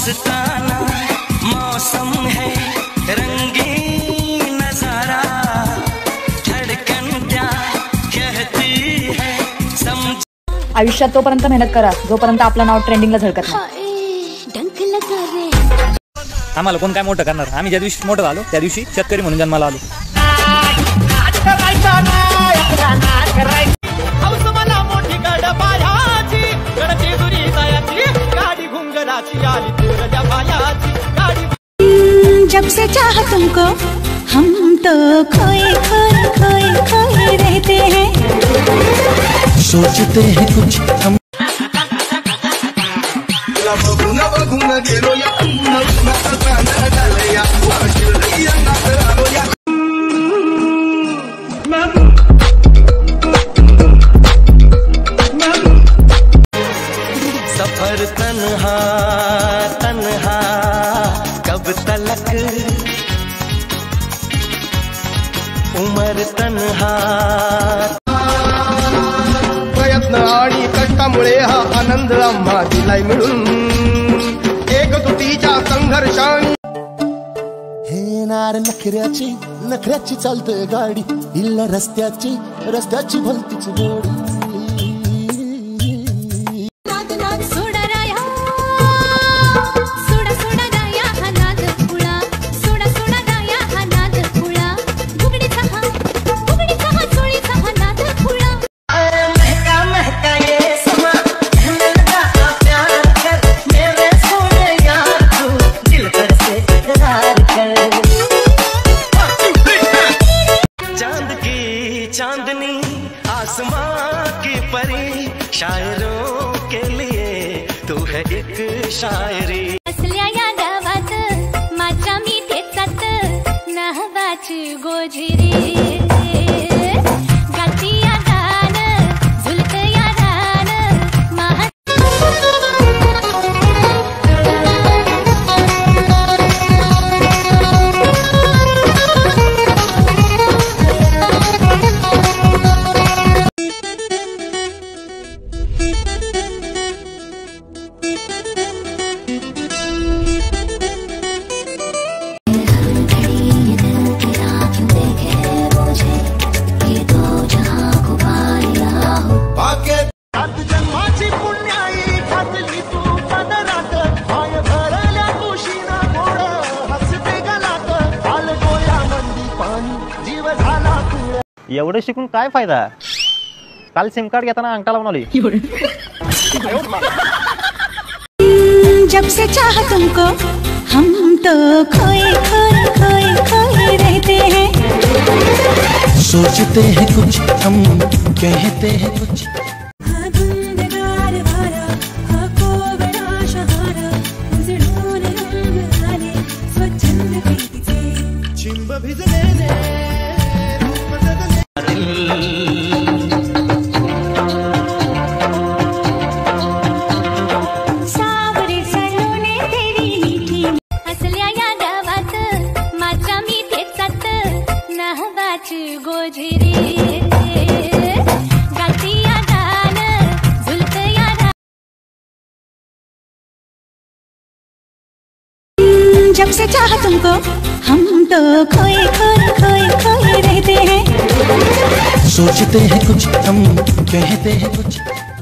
मस्ताना मौसम है, रंगीन नजारा, धड़कन क्या कहती है समझ। आयुष्यात तोपर्यंत मेहनत करा जोपर्यंत आपलं नाव ट्रेंडिंगला झळकत नाही। आम्हाला कोण काय मोठं करणार, आम्ही ज्या दिवशी मोठं झालो त्या दिवशी शेतकरी म्हणून जन्माला आलो। जब से चाहा तुमको हम तो खोए खोए खोए खोए रहते हैं, सोचते हैं कुछ हम। सफर तन्हा तन्हा कब तलक, उमर तन्हा। प्रयत्न आणि कष्टामुळे हा आनंद आम्हा दिलाय मिळून, एकजुटीच्या संघर्षाने। हे नार नखऱ्याची नखऱ्याची चालते गाडी, इल्ला रस्त्याची रस्त्याची भलतीची गोडी। चांदनी आसमां की परी, शायरों के लिए तू है एक शायरी। असल्या या गावात माझ्या मिठेचात नहवाची गोजिरी, गाती या गान झुलत या गान महा। एवढं शिकून काय फायदा, काल सिम कार्ड घेताना अंगठा लावून आली। जब से चाहा तुमको हम तो खोए खोए खोए खोए रहते हैं, सोचते हैं कुछ हम कहते हैं कुछ। जब से चाहा तुमको हम तो खोए खोए खोए खोए रहते हैं, सोचते हैं कुछ हम कहते हैं कुछ।